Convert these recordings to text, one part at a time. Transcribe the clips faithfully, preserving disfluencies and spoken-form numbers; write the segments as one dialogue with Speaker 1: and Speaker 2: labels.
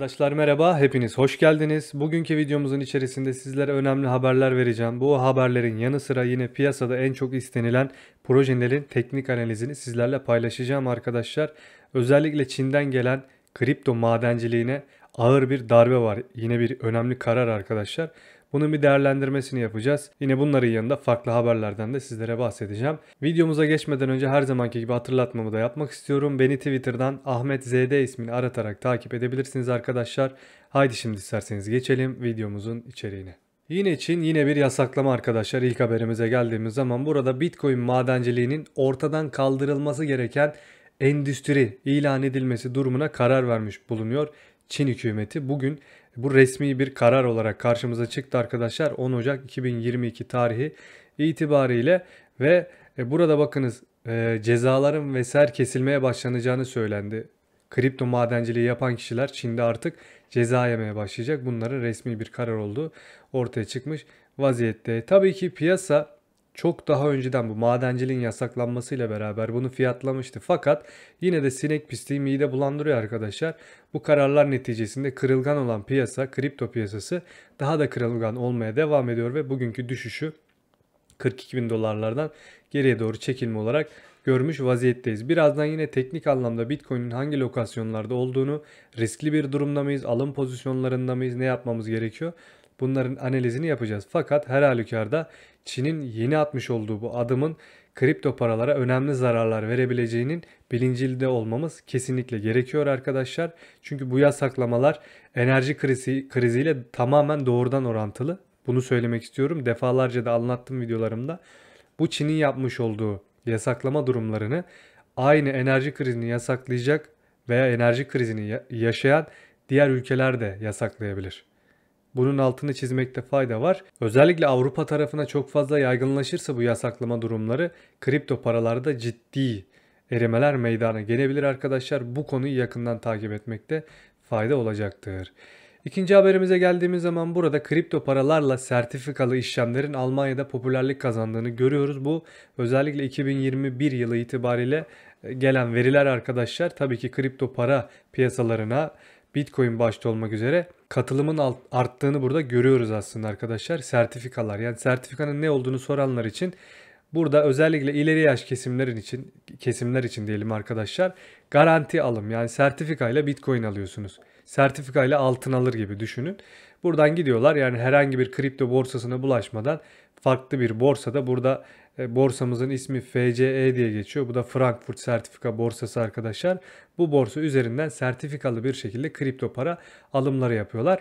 Speaker 1: Arkadaşlar merhaba, hepiniz hoş geldiniz. Bugünkü videomuzun içerisinde sizlere önemli haberler vereceğim. Bu haberlerin yanı sıra yine piyasada en çok istenilen projelerin teknik analizini sizlerle paylaşacağım arkadaşlar. Özellikle Çin'den gelen kripto madenciliğine ağır bir darbe var. Yine bir önemli karar arkadaşlar. Bunun bir değerlendirmesini yapacağız. Yine bunların yanında farklı haberlerden de sizlere bahsedeceğim. Videomuza geçmeden önce her zamanki gibi hatırlatmamı da yapmak istiyorum. Beni Twitter'dan Ahmet Z D ismini aratarak takip edebilirsiniz arkadaşlar. Haydi şimdi isterseniz geçelim videomuzun içeriğine. Yine Çin yine bir yasaklama arkadaşlar. İlk haberimize geldiğimiz zaman burada Bitcoin madenciliğinin ortadan kaldırılması gereken endüstri ilan edilmesi durumuna karar vermiş bulunuyor. Çin hükümeti bugün bu resmi bir karar olarak karşımıza çıktı arkadaşlar. on Ocak iki bin yirmi iki tarihi itibariyle ve burada bakınız cezaların vesaire kesilmeye başlanacağını söylendi. Kripto madenciliği yapan kişiler Çin'de artık ceza yemeye başlayacak. Bunların resmi bir karar olduğu ortaya çıkmış vaziyette. Tabii ki piyasa çok daha önceden bu madenciliğin yasaklanmasıyla beraber bunu fiyatlamıştı. Fakat yine de sinek pisliği mide bulandırıyor arkadaşlar. Bu kararlar neticesinde kırılgan olan piyasa, kripto piyasası daha da kırılgan olmaya devam ediyor ve bugünkü düşüşü kırk iki bin dolarlardan geriye doğru çekilme olarak görmüş vaziyetteyiz. Birazdan yine teknik anlamda Bitcoin'in hangi lokasyonlarda olduğunu, riskli bir durumda mıyız, alım pozisyonlarında mıyız, ne yapmamız gerekiyor? Bunların analizini yapacağız. Fakat her halükarda Çin'in yeni atmış olduğu bu adımın kripto paralara önemli zararlar verebileceğinin bilincinde olmamız kesinlikle gerekiyor arkadaşlar. Çünkü bu yasaklamalar enerji krizi, kriziyle tamamen doğrudan orantılı. Bunu söylemek istiyorum. Defalarca da anlattım videolarımda. Bu Çin'in yapmış olduğu yasaklama durumlarını aynı enerji krizini yasaklayacak veya enerji krizini yaşayan diğer ülkeler de yasaklayabilir. Bunun altını çizmekte fayda var. Özellikle Avrupa tarafına çok fazla yaygınlaşırsa bu yasaklama durumları kripto paralarda ciddi erimeler meydana gelebilir arkadaşlar. Bu konuyu yakından takip etmekte fayda olacaktır. İkinci haberimize geldiğimiz zaman burada kripto paralarla sertifikalı işlemlerin Almanya'da popülerlik kazandığını görüyoruz. Bu özellikle iki bin yirmi bir yılı itibariyle gelen veriler arkadaşlar. Tabii ki kripto para piyasalarına Bitcoin başta olmak üzere katılımın arttığını burada görüyoruz aslında arkadaşlar. Sertifikalar, yani sertifikanın ne olduğunu soranlar için burada özellikle ileri yaş kesimlerin için kesimler için diyelim arkadaşlar, garanti alım, yani sertifika ile Bitcoin alıyorsunuz. Sertifika ile altın alır gibi düşünün. Buradan gidiyorlar, yani herhangi bir kripto borsasına bulaşmadan farklı bir borsada, burada e, borsamızın ismi F C E diye geçiyor. Bu da Frankfurt Sertifika Borsası arkadaşlar. Bu borsa üzerinden sertifikalı bir şekilde kripto para alımları yapıyorlar.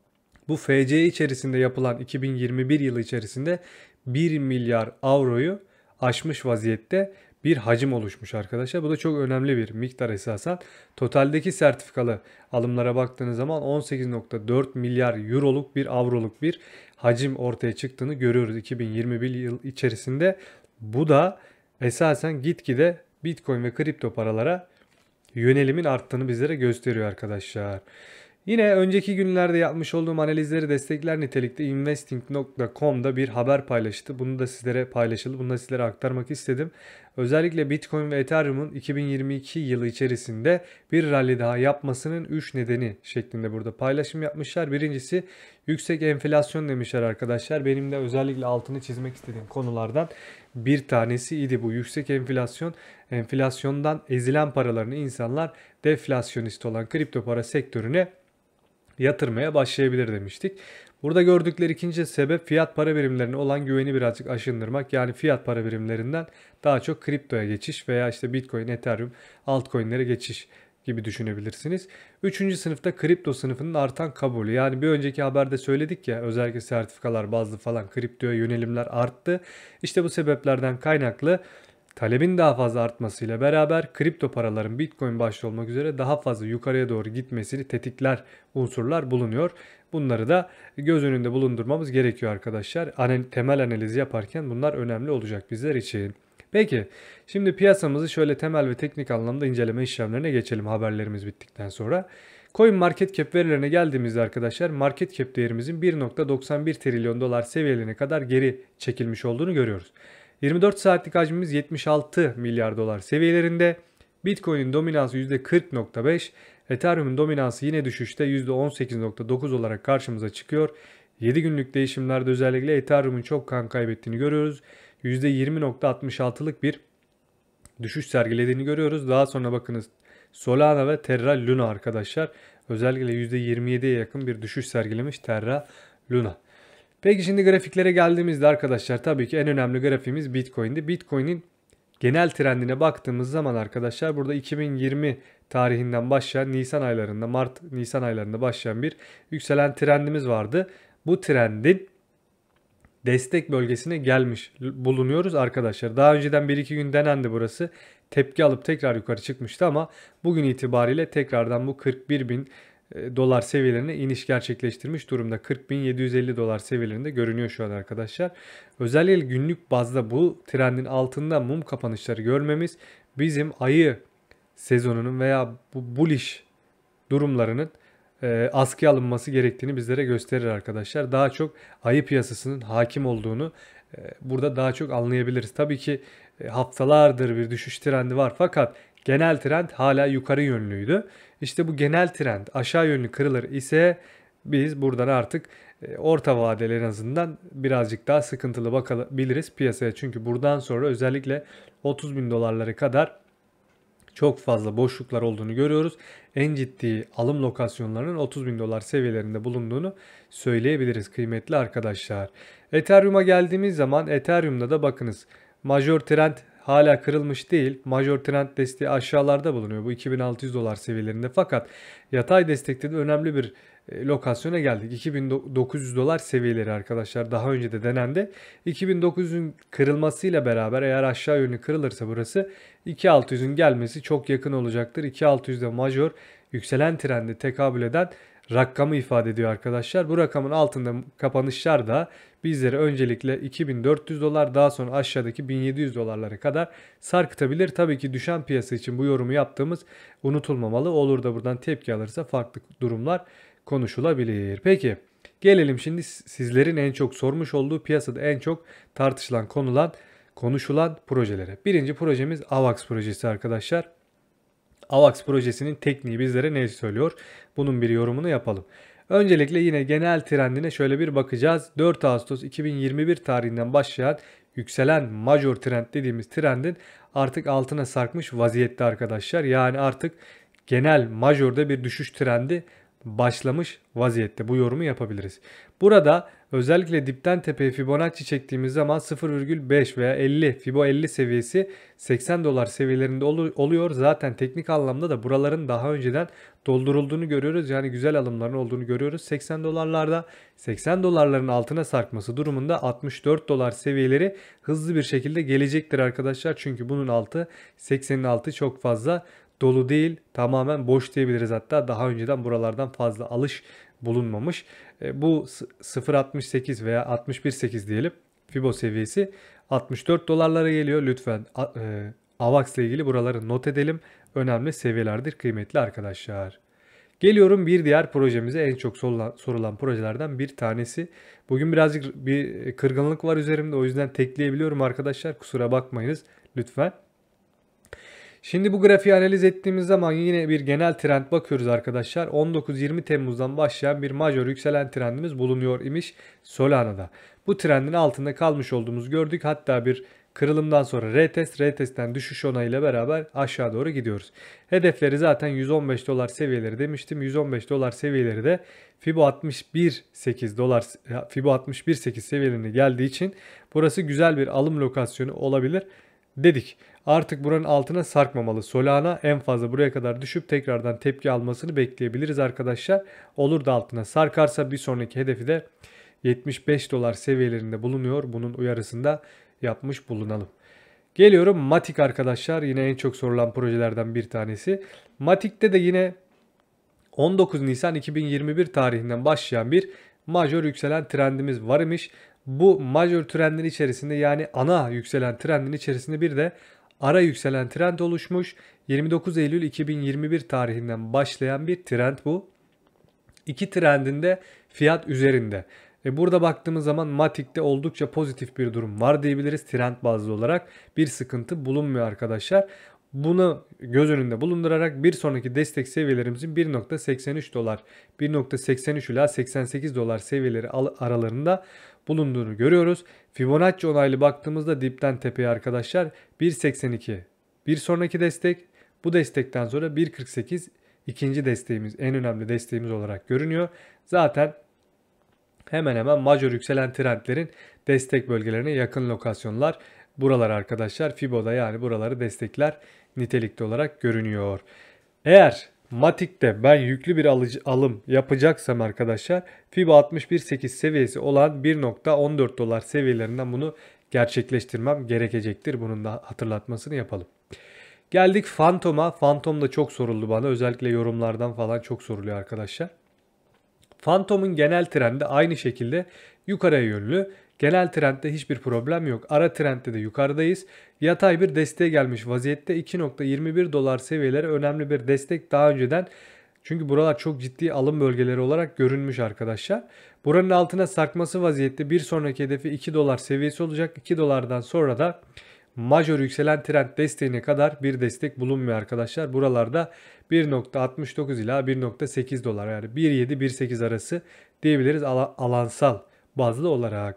Speaker 1: Bu F C E içerisinde yapılan iki bin yirmi bir yılı içerisinde bir milyar avroyu aşmış vaziyette bir hacim oluşmuş arkadaşlar. Bu da çok önemli bir miktar esasen. Totaldeki sertifikalı alımlara baktığınız zaman on sekiz nokta dört milyar euroluk bir avroluk bir hacim ortaya çıktığını görüyoruz iki bin yirmi bir yıl içerisinde. Bu da esasen gitgide Bitcoin ve kripto paralara yönelimin arttığını bizlere gösteriyor arkadaşlar. Yine önceki günlerde yapmış olduğum analizleri destekler nitelikte investing nokta com'da bir haber paylaştı. Bunu da sizlere paylaşıldı. Bunu da sizlere aktarmak istedim. Özellikle Bitcoin ve Ethereum'un iki bin yirmi iki yılı içerisinde bir rally daha yapmasının üç nedeni şeklinde burada paylaşım yapmışlar. Birincisi yüksek enflasyon demişler arkadaşlar. Benim de özellikle altını çizmek istediğim konulardan bir tanesiydi bu yüksek enflasyon. Enflasyondan ezilen paralarını insanlar deflasyonist olan kripto para sektörüne yatırmaya başlayabilir demiştik. Burada gördükleri ikinci sebep fiyat para birimlerine olan güveni birazcık aşındırmak. Yani fiyat para birimlerinden daha çok kriptoya geçiş veya işte Bitcoin, Ethereum, altcoin'lere geçiş gibi düşünebilirsiniz. Üçüncü sınıfta kripto sınıfının artan kabulü. Yani bir önceki haberde söyledik ya, özellikle sertifikalar bazlı falan kriptoya yönelimler arttı. İşte bu sebeplerden kaynaklı talebin daha fazla artmasıyla beraber kripto paraların Bitcoin başta olmak üzere daha fazla yukarıya doğru gitmesini tetikler unsurlar bulunuyor. Bunları da göz önünde bulundurmamız gerekiyor arkadaşlar. Temel analizi yaparken bunlar önemli olacak bizler için. Peki şimdi piyasamızı şöyle temel ve teknik anlamda inceleme işlemlerine geçelim haberlerimiz bittikten sonra. Coin Market Cap verilerine geldiğimizde arkadaşlar market cap değerimizin bir nokta doksan bir trilyon dolar seviyelerine kadar geri çekilmiş olduğunu görüyoruz. yirmi dört saatlik hacmimiz yetmiş altı milyar dolar seviyelerinde. Bitcoin'in dominansı yüzde kırk nokta beş, Ethereum'un dominansı yine düşüşte yüzde on sekiz nokta dokuz olarak karşımıza çıkıyor. yedi günlük değişimlerde özellikle Ethereum'un çok kan kaybettiğini görüyoruz. yüzde yirmi nokta altmış altılık bir düşüş sergilediğini görüyoruz. Daha sonra bakınız Solana ve Terra Luna arkadaşlar. Özellikle yüzde yirmi yediye yakın bir düşüş sergilemiş Terra Luna. Peki şimdi grafiklere geldiğimizde arkadaşlar tabii ki en önemli grafiğimiz Bitcoin'di. Bitcoin'in genel trendine baktığımız zaman arkadaşlar burada iki bin yirmi tarihinden başlayan Nisan aylarında, Mart Nisan aylarında başlayan bir yükselen trendimiz vardı. Bu trendin destek bölgesine gelmiş bulunuyoruz arkadaşlar. Daha önceden bir iki gün denendi burası. Tepki alıp tekrar yukarı çıkmıştı ama bugün itibariyle tekrardan bu kırk bir bin dolar seviyelerine iniş gerçekleştirmiş durumda. kırk bin yedi yüz elli dolar seviyelerinde görünüyor şu an arkadaşlar. Özellikle günlük bazda bu trendin altında mum kapanışları görmemiz bizim ayı sezonunun veya bu bullish durumlarının e, askıya alınması gerektiğini bizlere gösterir arkadaşlar. Daha çok ayı piyasasının hakim olduğunu e, burada daha çok anlayabiliriz. Tabii ki e, haftalardır bir düşüş trendi var fakat genel trend hala yukarı yönlüydü. İşte bu genel trend aşağı yönlü kırılır ise biz buradan artık e, orta vadeli en azından birazcık daha sıkıntılı bakabiliriz piyasaya. Çünkü buradan sonra özellikle otuz bin dolarları kadar çok fazla boşluklar olduğunu görüyoruz. En ciddi alım lokasyonlarının otuz bin dolar seviyelerinde bulunduğunu söyleyebiliriz kıymetli arkadaşlar. Ethereum'a geldiğimiz zaman Ethereum'da da bakınız major trend hala kırılmış değil. Major trend desteği aşağılarda bulunuyor. Bu iki bin altı yüz dolar seviyelerinde fakat yatay destekte de önemli bir lokasyona geldik. iki bin dokuz yüz dolar seviyeleri arkadaşlar daha önce de denendi. iki bin dokuz yüzün kırılmasıyla beraber eğer aşağı yönlü kırılırsa burası iki bin altı yüzün gelmesi çok yakın olacaktır. iki bin altı yüzde major yükselen trendi tekabül eden rakamı ifade ediyor arkadaşlar. Bu rakamın altında kapanışlar da bizleri öncelikle iki bin dört yüz dolar daha sonra aşağıdaki bin yedi yüz dolarlara kadar sarkıtabilir. Tabii ki düşen piyasa için bu yorumu yaptığımız unutulmamalı. Olur da buradan tepki alırsa farklı durumlar konuşulabilir. Peki gelelim şimdi sizlerin en çok sormuş olduğu piyasada en çok tartışılan konulan konuşulan projelere. Birinci projemiz AVAX projesi arkadaşlar. AVAX projesinin tekniği bizlere ne söylüyor? Bunun bir yorumunu yapalım. Öncelikle yine genel trendine şöyle bir bakacağız. dört Ağustos iki bin yirmi bir tarihinden başlayan yükselen major trend dediğimiz trendin artık altına sarkmış vaziyette arkadaşlar. Yani artık genel majorda bir düşüş trendi başlamış vaziyette bu yorumu yapabiliriz. Burada özellikle dipten tepeye Fibonacci çektiğimiz zaman sıfır virgül beş veya elli Fibo elli seviyesi seksen dolar seviyelerinde oluyor. Zaten teknik anlamda da buraların daha önceden doldurulduğunu görüyoruz. Yani güzel alımların olduğunu görüyoruz. seksen dolarlarda seksen dolarların altına sarkması durumunda altmış dört dolar seviyeleri hızlı bir şekilde gelecektir arkadaşlar. Çünkü bunun altı seksenin altı çok fazla dolu değil, tamamen boş diyebiliriz. Hatta daha önceden buralardan fazla alış bulunmamış. E, bu sıfır virgül altmış sekiz veya altmış bir virgül sekiz diyelim. Fibo seviyesi altmış dört dolarlara geliyor. Lütfen e, AVAX ile ilgili buraları not edelim. Önemli seviyelerdir kıymetli arkadaşlar. Geliyorum bir diğer projemize, en çok sorulan, sorulan projelerden bir tanesi. Bugün birazcık bir kırgınlık var üzerimde, o yüzden tekleyebiliyorum arkadaşlar. Kusura bakmayınız lütfen. Şimdi bu grafiği analiz ettiğimiz zaman yine bir genel trend bakıyoruz arkadaşlar. on dokuz yirmi Temmuz'dan başlayan bir major yükselen trendimiz bulunuyor imiş Solana'da. Bu trendin altında kalmış olduğumuzu gördük. Hatta bir kırılımdan sonra retest, retestten düşüş onayıyla beraber aşağı doğru gidiyoruz. Hedefleri zaten yüz on beş dolar seviyeleri demiştim. yüz on beş dolar seviyeleri de Fibo altmış bir virgül sekiz dolar Fibo altmış bir virgül sekiz seviyelerine geldiği için burası güzel bir alım lokasyonu olabilir dedik. Artık buranın altına sarkmamalı. Solana en fazla buraya kadar düşüp tekrardan tepki almasını bekleyebiliriz arkadaşlar. Olur da altına sarkarsa bir sonraki hedefi de yetmiş beş dolar seviyelerinde bulunuyor. Bunun uyarısında yapmış bulunalım. Geliyorum Matic arkadaşlar. Yine en çok sorulan projelerden bir tanesi. Matic'te de yine on dokuz Nisan iki bin yirmi bir tarihinden başlayan bir major yükselen trendimiz var imiş. Bu major trendin içerisinde, yani ana yükselen trendin içerisinde bir de ara yükselen trend oluşmuş. yirmi dokuz Eylül iki bin yirmi bir tarihinden başlayan bir trend bu. İki trendin de fiyat üzerinde. E burada baktığımız zaman Matic'te oldukça pozitif bir durum var diyebiliriz. Trend bazlı olarak bir sıkıntı bulunmuyor arkadaşlar. Bunu göz önünde bulundurarak bir sonraki destek seviyelerimizin bir nokta seksen üç dolar, bir nokta seksen üç ila seksen sekiz dolar seviyeleri aralarında bulunduğunu görüyoruz. Fibonacci onaylı baktığımızda dipten tepeye arkadaşlar bir nokta seksen iki bir sonraki destek. Bu destekten sonra bir nokta kırk sekiz ikinci desteğimiz, en önemli desteğimiz olarak görünüyor. Zaten hemen hemen major yükselen trendlerin destek bölgelerine yakın lokasyonlar buralar arkadaşlar. Fibo'da yani buraları destekler nitelikte olarak görünüyor. Eğer Matik'te ben yüklü bir alıcı, alım yapacaksam arkadaşlar Fibo altmış bir nokta sekiz seviyesi olan bir nokta on dört dolar seviyelerinden bunu gerçekleştirmem gerekecektir. Bunun da hatırlatmasını yapalım. Geldik Phantom'a. Phantom da çok soruldu bana. Özellikle yorumlardan falan çok soruluyor arkadaşlar. Phantom'un genel trendi aynı şekilde yukarıya yönlü. Genel trendde hiçbir problem yok. Ara trendde de yukarıdayız. Yatay bir desteğe gelmiş vaziyette iki nokta yirmi bir dolar seviyeleri önemli bir destek daha önceden. Çünkü buralar çok ciddi alım bölgeleri olarak görünmüş arkadaşlar. Buranın altına sarkması vaziyette bir sonraki hedefi iki dolar seviyesi olacak. iki dolardan sonra da major yükselen trend desteğine kadar bir destek bulunmuyor arkadaşlar. Buralarda bir nokta altmış dokuz ila bir nokta sekiz dolar yani bir nokta yedi bir nokta sekiz arası diyebiliriz alansal bazlı olarak.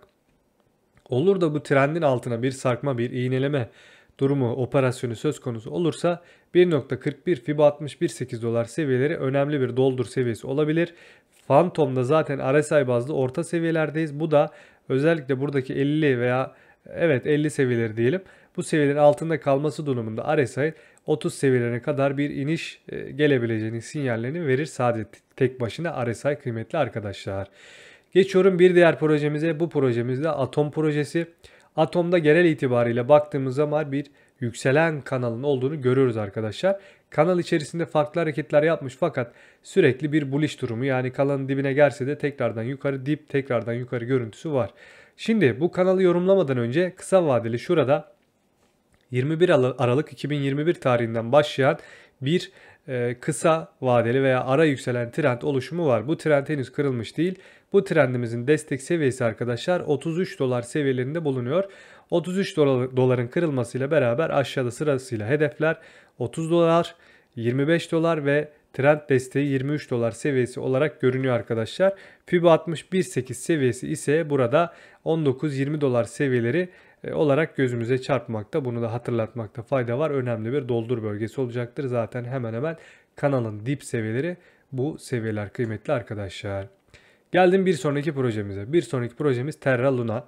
Speaker 1: Olur da bu trendin altına bir sarkma, bir iğneleme durumu, operasyonu söz konusu olursa bir nokta kırk bir Fibo altmış bir nokta sekiz dolar seviyeleri önemli bir doldur seviyesi olabilir. Phantom'da zaten R S I bazlı orta seviyelerdeyiz. Bu da özellikle buradaki elli veya evet elli seviyeleri diyelim. Bu seviyelerin altında kalması durumunda R S I otuz seviyelerine kadar bir iniş gelebileceğini sinyallerini verir sadece tek başına R S I kıymetli arkadaşlar. Geçiyorum bir diğer projemize. Bu projemizde Atom projesi. Atom'da genel itibariyle baktığımız zaman bir yükselen kanalın olduğunu görüyoruz arkadaşlar. Kanal içerisinde farklı hareketler yapmış fakat sürekli bir bullish durumu, yani kanalın dibine gelse de tekrardan yukarı, dip tekrardan yukarı görüntüsü var. Şimdi bu kanalı yorumlamadan önce kısa vadeli şurada yirmi bir Aralık iki bin yirmi bir tarihinden başlayan bir e, kısa vadeli veya ara yükselen trend oluşumu var. Bu trend henüz kırılmış değil. Bu trendimizin destek seviyesi arkadaşlar otuz üç dolar seviyelerinde bulunuyor. otuz üç doların kırılmasıyla beraber aşağıda sırasıyla hedefler otuz dolar, yirmi beş dolar ve trend desteği yirmi üç dolar seviyesi olarak görünüyor arkadaşlar. Fibo altmış bir nokta sekiz seviyesi ise burada on dokuz yirmi dolar seviyeleri olarak gözümüze çarpmakta. Bunu da hatırlatmakta fayda var. Önemli bir doldur bölgesi olacaktır. Zaten hemen hemen kanalın dip seviyeleri bu seviyeler kıymetli arkadaşlar. Geldim bir sonraki projemize. Bir sonraki projemiz Terra Luna.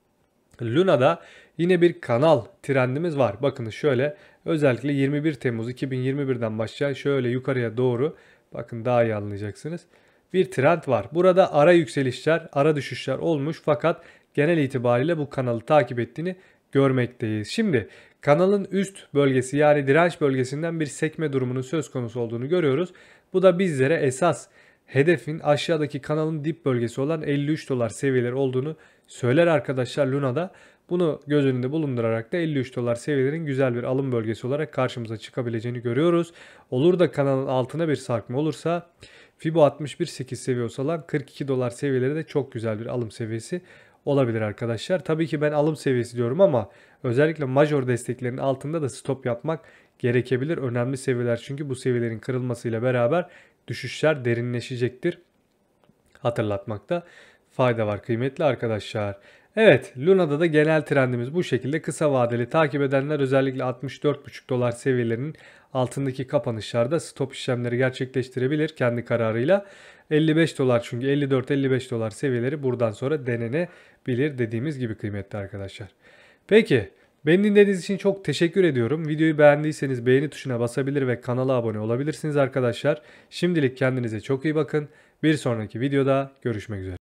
Speaker 1: Luna'da yine bir kanal trendimiz var. Bakın şöyle, özellikle yirmi bir Temmuz iki bin yirmi birden başlayan şöyle yukarıya doğru, bakın daha iyi anlayacaksınız, bir trend var. Burada ara yükselişler, ara düşüşler olmuş fakat genel itibariyle bu kanalı takip ettiğini görmekteyiz. Şimdi kanalın üst bölgesi yani direnç bölgesinden bir sekme durumunun söz konusu olduğunu görüyoruz. Bu da bizlere esas hedefin aşağıdaki kanalın dip bölgesi olan elli üç dolar seviyeleri olduğunu söyler arkadaşlar Luna'da. Bunu göz önünde bulundurarak da elli üç dolar seviyelerin güzel bir alım bölgesi olarak karşımıza çıkabileceğini görüyoruz. Olur da kanalın altına bir sarkma olursa Fibo altmış bir nokta sekiz seviyesi olan kırk iki dolar seviyeleri de çok güzel bir alım seviyesi olabilir arkadaşlar. Tabii ki ben alım seviyesi diyorum ama özellikle major desteklerin altında da stop yapmak gerekebilir. Önemli seviyeler çünkü bu seviyelerin kırılmasıyla beraber düşüşler derinleşecektir. Hatırlatmakta fayda var kıymetli arkadaşlar. Evet, Luna'da da genel trendimiz bu şekilde. Kısa vadeli takip edenler özellikle altmış dört buçuk dolar seviyelerinin altındaki kapanışlarda stop işlemleri gerçekleştirebilir kendi kararıyla. elli beş dolar, çünkü elli dört elli beş dolar seviyeleri buradan sonra denenebilir dediğimiz gibi kıymetli arkadaşlar. Peki, beni dinlediğiniz için çok teşekkür ediyorum. Videoyu beğendiyseniz beğeni tuşuna basabilir ve kanala abone olabilirsiniz arkadaşlar. Şimdilik kendinize çok iyi bakın. Bir sonraki videoda görüşmek üzere.